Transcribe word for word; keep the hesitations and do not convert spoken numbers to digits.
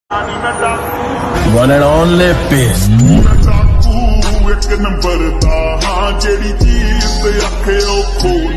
One and only Beast. एक number दा हाँ जेड़ी चीज ते आखे ओ खोल